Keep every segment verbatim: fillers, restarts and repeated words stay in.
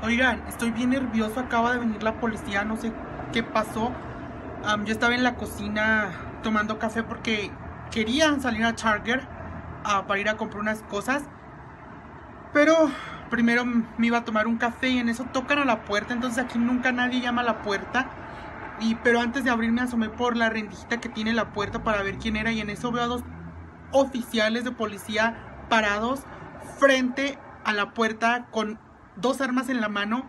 Oigan, estoy bien nervioso, acaba de venir la policía, no sé qué pasó. Um, yo estaba en la cocina tomando café porque quería salir a Target uh, para ir a comprar unas cosas. Pero primero me iba a tomar un café y en eso tocan a la puerta, entonces aquí nunca nadie llama a la puerta. Y, pero antes de abrir me asomé por la rendijita que tiene la puerta para ver quién era y en eso veo a dos oficiales de policía parados frente a la puerta con dos armas en la mano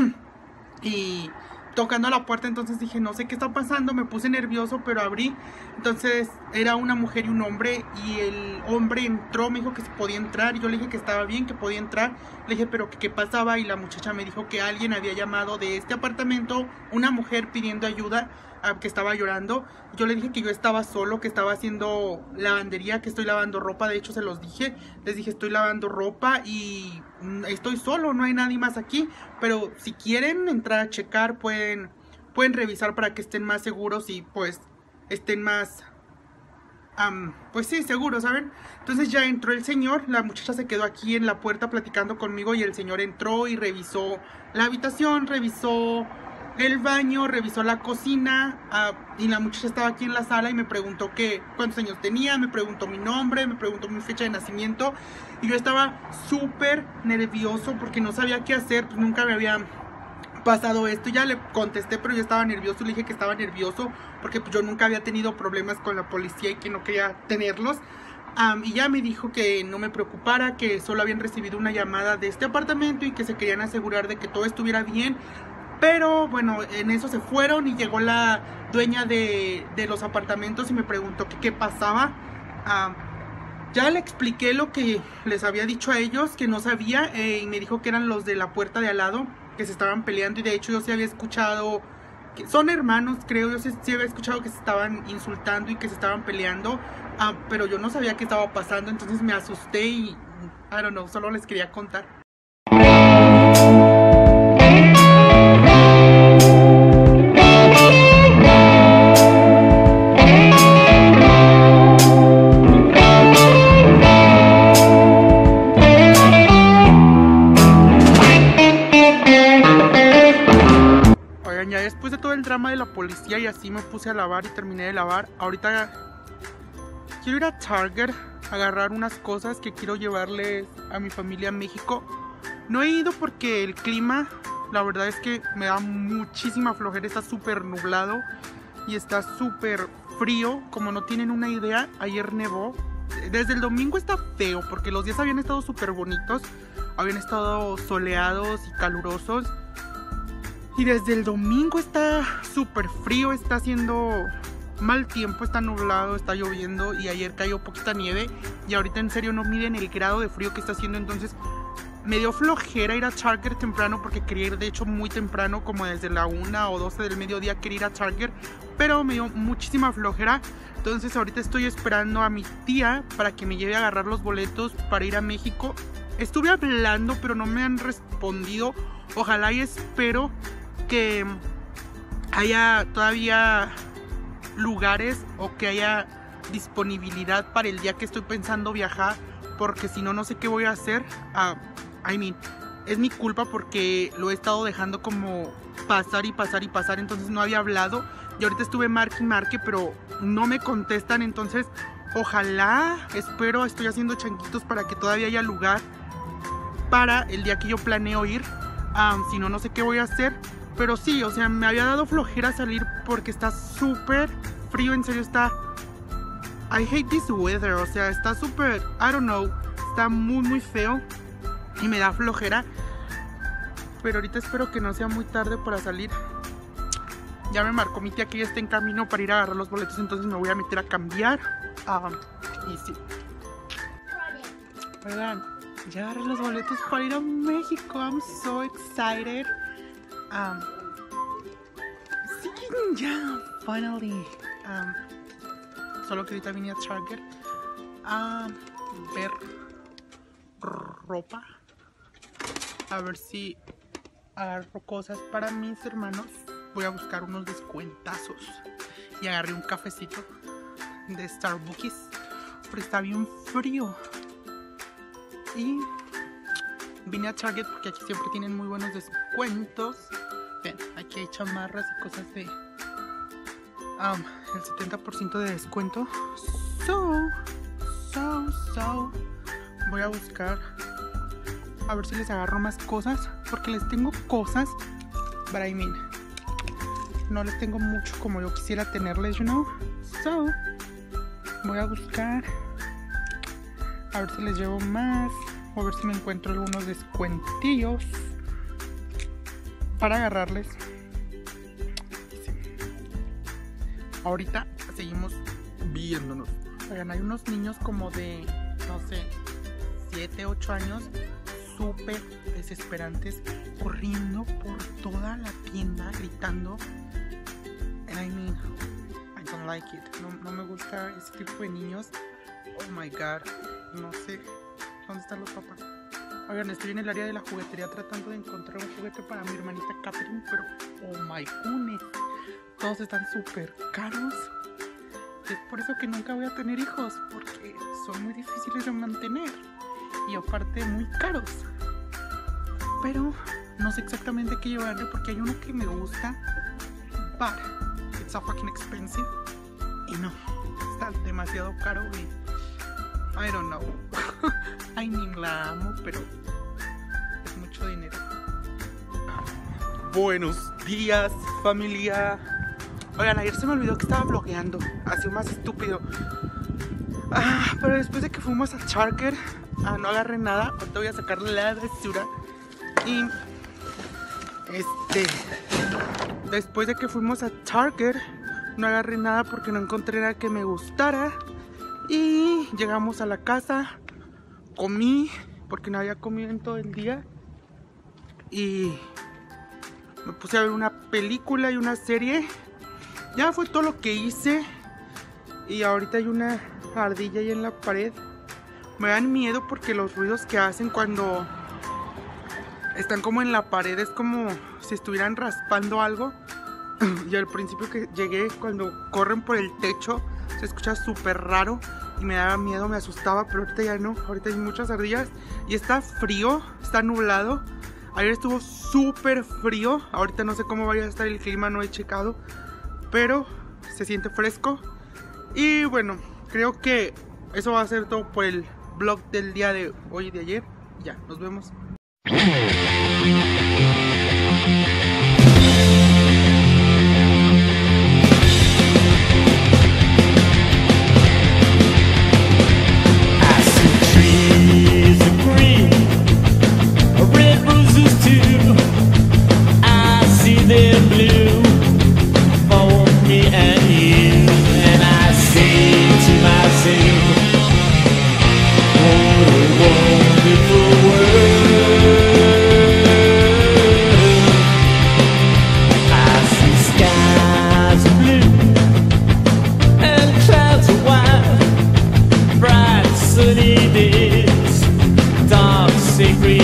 y tocando a la puerta. Entonces dije, no sé qué está pasando, me puse nervioso, pero abrí. Entonces era una mujer y un hombre, y el hombre entró, me dijo que se podía entrar, y yo le dije que estaba bien, que podía entrar. Le dije, pero que qué pasaba, y la muchacha me dijo que alguien había llamado de este apartamento, una mujer pidiendo ayuda, que estaba llorando. Yo le dije que yo estaba solo, que estaba haciendo lavandería, que estoy lavando ropa. De hecho se los dije, les dije estoy lavando ropa y estoy solo, no hay nadie más aquí, pero si quieren entrar a checar pueden, pueden revisar para que estén más seguros y pues estén más Um, pues sí, seguro, ¿saben? Entonces ya entró el señor, la muchacha se quedó aquí en la puerta platicando conmigo y el señor entró y revisó la habitación, revisó el baño, revisó la cocina, uh, y la muchacha estaba aquí en la sala y me preguntó que cuántos años tenía, me preguntó mi nombre, me preguntó mi fecha de nacimiento, y yo estaba súper nervioso porque no sabía qué hacer, pues nunca me había pasado esto. Ya le contesté, pero yo estaba nervioso, le dije que estaba nervioso porque pues, yo nunca había tenido problemas con la policía y que no quería tenerlos. Um, y ya me dijo que no me preocupara, que solo habían recibido una llamada de este apartamento y que se querían asegurar de que todo estuviera bien. Pero bueno, en eso se fueron y llegó la dueña de, de los apartamentos y me preguntó que qué pasaba. Um, ya le expliqué lo que les había dicho a ellos, que no sabía, eh, y me dijo que eran los de la puerta de al lado, que se estaban peleando, y de hecho yo sí había escuchado que son hermanos, creo, yo sí, sí había escuchado que se estaban insultando y que se estaban peleando, uh, pero yo no sabía qué estaba pasando, entonces me asusté y, I don't know, solo les quería contar. Ya después de todo el drama de la policía y así me puse a lavar y terminé de lavar. Ahorita quiero ir a Target a agarrar unas cosas que quiero llevarles a mi familia a México. No he ido porque el clima, la verdad es que me da muchísima flojera. Está súper nublado y está súper frío, como no tienen una idea. Ayer nevó. Desde el domingo está feo porque los días habían estado súper bonitos, habían estado soleados y calurosos. Y desde el domingo está súper frío, está haciendo mal tiempo, está nublado, está lloviendo, y ayer cayó poquita nieve. Y ahorita en serio no miden el grado de frío que está haciendo. Entonces me dio flojera ir a Target temprano porque quería ir de hecho muy temprano, como desde la una o doce del mediodía quería ir a Target, pero me dio muchísima flojera. Entonces ahorita estoy esperando a mi tía para que me lleve a agarrar los boletos para ir a México. Estuve hablando pero no me han respondido. Ojalá y espero que haya todavía lugares o que haya disponibilidad para el día que estoy pensando viajar, porque si no, no sé qué voy a hacer. uh, I mean, es mi culpa porque lo he estado dejando como pasar y pasar y pasar, entonces no había hablado y ahorita estuve marque y marque pero no me contestan. Entonces ojalá, espero, estoy haciendo changuitos para que todavía haya lugar para el día que yo planeo ir. Um, si no, no sé qué voy a hacer. Pero sí, o sea, me había dado flojera salir porque está súper frío, en serio está... I hate this weather, o sea, está súper... I don't know, está muy muy feo y me da flojera. Pero ahorita espero que no sea muy tarde para salir. Ya me marcó mi tía que ya está en camino para ir a agarrar los boletos, entonces me voy a meter a cambiar. Um, y sí. Oigan, ya agarré los boletos para ir a México, I'm so excited. Um, sí, ya, finally. Um, solo que ahorita vine a Target a ver ropa, a ver si agarro cosas para mis hermanos. Voy a buscar unos descuentazos y agarré un cafecito de Starbucks porque está bien frío. Y vine a Target porque aquí siempre tienen muy buenos descuentos. Ven, aquí hay chamarras y cosas de um, el setenta por ciento de descuento. So, so, so voy a buscar a ver si les agarro más cosas, porque les tengo cosas, but I mean, no les tengo mucho como yo quisiera tenerles, you know. So voy a buscar a ver si les llevo más, o a ver si me encuentro algunos descuentillos para agarrarles. Sí. Ahorita seguimos viéndonos. Oigan, hay unos niños como de, no sé, siete, ocho años, súper desesperantes, corriendo por toda la tienda, gritando. And I mean, I don't like it. No, no me gusta ese tipo de niños. Oh my god, no sé dónde están los papás. Oigan, estoy en el área de la juguetería tratando de encontrar un juguete para mi hermanita Catherine, pero oh my goodness, todos están súper caros. Es por eso que nunca voy a tener hijos, porque son muy difíciles de mantener y aparte muy caros. Pero no sé exactamente qué llevarle, porque hay uno que me gusta, but it's so fucking expensive. Y no, está demasiado caro y I don't know. I mean, la amo, pero es mucho dinero. Buenos días, familia. Oigan, ayer se me olvidó que estaba blogueando. Así más estúpido. Ah, pero después de que fuimos a Target, ah, no agarré nada. Ahorita voy a sacarle la basura. Y este después de que fuimos a Target, no agarré nada porque no encontré nada que me gustara. Y llegamos a la casa, comí porque no había comido en todo el día y me puse a ver una película y una serie. Ya fue todo lo que hice. Y ahorita hay una ardilla ahí en la pared. Me dan miedo porque los ruidos que hacen cuando están como en la pared es como si estuvieran raspando algo. Y al principio que llegué, cuando corren por el techo, se escucha súper raro y me daba miedo, me asustaba, pero ahorita ya no. Ahorita hay muchas ardillas y está frío, está nublado. Ayer estuvo súper frío, ahorita no sé cómo vaya a estar el clima, no he checado, pero se siente fresco. Y bueno, creo que eso va a ser todo por el vlog del día de hoy y de ayer. Ya, nos vemos.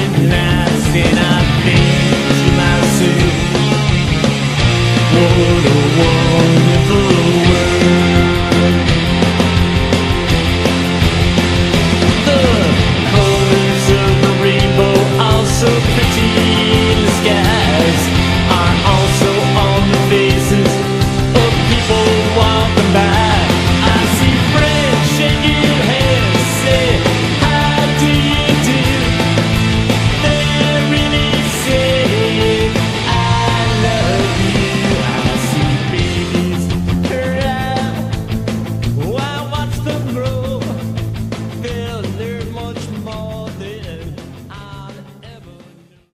What